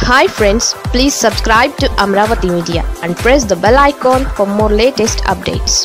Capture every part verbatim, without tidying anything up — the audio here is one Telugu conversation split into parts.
Hi friends, please subscribe to Amravati Media and press the bell icon for more latest updates.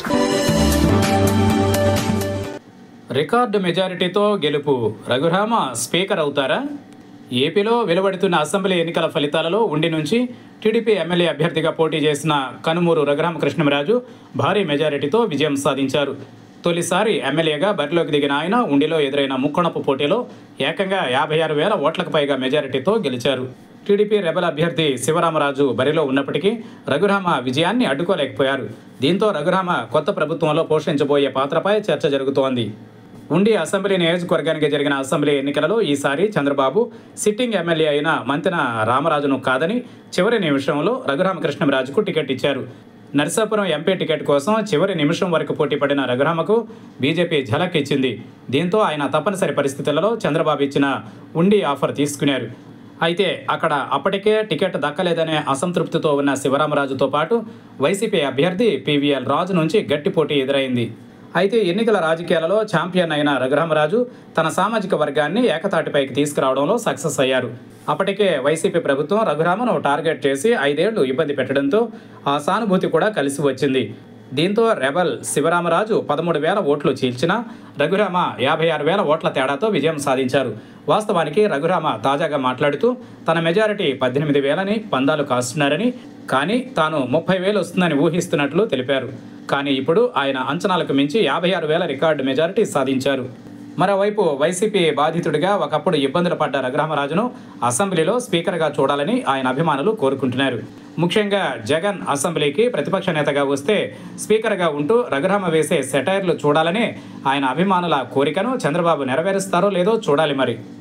Record మెజారిటీతో గెలుపు రఘురామ స్పీకర్ అవుతారా? ఏపీలో వెలువడుతున్న అసెంబ్లీ ఎన్నికల ఫలితాలలో ఉండి నుంచి టీడీపీ ఎమ్మెల్యే అభ్యర్థిగా పోటీ చేసిన కనుమూరు రఘురామకృష్ణంరాజు భారీ మెజారిటీతో విజయం సాధించారు. తొలిసారి ఎమ్మెల్యేగా బరిలోకి దిగిన ఆయన ఉండిలో ఎదురైన ముక్కొణపు పోటీలో ఏకంగా యాభై ఆరు వేల ఓట్లకు పైగా మెజారిటీతో గెలిచారు. టీడీపీ రెబల్ అభ్యర్థి శివరామరాజు బరిలో ఉన్నప్పటికీ రఘురామ విజయాన్ని అడ్డుకోలేకపోయారు. దీంతో రఘురామ కొత్త ప్రభుత్వంలో పోషించబోయే పాత్రపై చర్చ జరుగుతోంది. ఉండి అసెంబ్లీ నియోజకవర్గానికి జరిగిన అసెంబ్లీ ఎన్నికలలో ఈసారి చంద్రబాబు సిట్టింగ్ ఎమ్మెల్యే అయిన మంతెన రామరాజును కాదని చివరి నిమిషంలో రఘురామకృష్ణంరాజుకు టికెట్ ఇచ్చారు. నర్సాపురం ఎంపీ టికెట్ కోసం చివరి నిమిషం వరకు పోటీ పడిన రఘురామకు బీజేపీ ఝలక్ ఇచ్చింది. దీంతో ఆయన తప్పనిసరి పరిస్థితులలో చంద్రబాబు ఇచ్చిన ఉండి ఆఫర్ తీసుకున్నారు. అయితే అక్కడ అప్పటికే టికెట్ దక్కలేదనే అసంతృప్తితో ఉన్న శివరామరాజుతో పాటు వైసీపీ అభ్యర్థి పీవీఎల్ రాజు నుంచి గట్టి పోటీ ఎదురైంది. అయితే ఎన్నికల రాజకీయాలలో ఛాంపియన్ అయిన రఘురామరాజు తన సామాజిక వర్గాన్ని ఏకతాటిపైకి తీసుకురావడంలో సక్సెస్ అయ్యారు. అప్పటికే వైసీపీ ప్రభుత్వం రఘురామను టార్గెట్ చేసి ఐదేళ్లు ఇబ్బంది పెట్టడంతో ఆ సానుభూతి కూడా కలిసి వచ్చింది. దీంతో రెబల్ శివరామరాజు పదమూడు వేల ఓట్లు చీల్చినా రఘురామ యాభై ఆరు వేల ఓట్ల తేడాతో విజయం సాధించారు. వాస్తవానికి రఘురామ తాజాగా మాట్లాడుతూ తన మెజారిటీ పద్దెనిమిది వేలని పందాలు కాస్తున్నారని, కానీ తాను ముప్పై వేలు వస్తుందని ఊహిస్తున్నట్లు తెలిపారు. కానీ ఇప్పుడు ఆయన అంచనాలకు మించి యాభై ఆరు వేల రికార్డు మెజారిటీ సాధించారు. మరోవైపు వైసీపీ బాధితుడిగా ఒకప్పుడు ఇబ్బందులు పడ్డ రఘురామరాజును అసెంబ్లీలో స్పీకర్గా చూడాలని ఆయన అభిమానులు కోరుకుంటున్నారు. ముఖ్యంగా జగన్ అసెంబ్లీకి ప్రతిపక్ష నేతగా వస్తే స్పీకర్గా ఉంటూ రఘురామ వేసే సెటైర్లు చూడాలని ఆయన అభిమానుల కోరికను చంద్రబాబు నెరవేరుస్తారో లేదో చూడాలి మరి.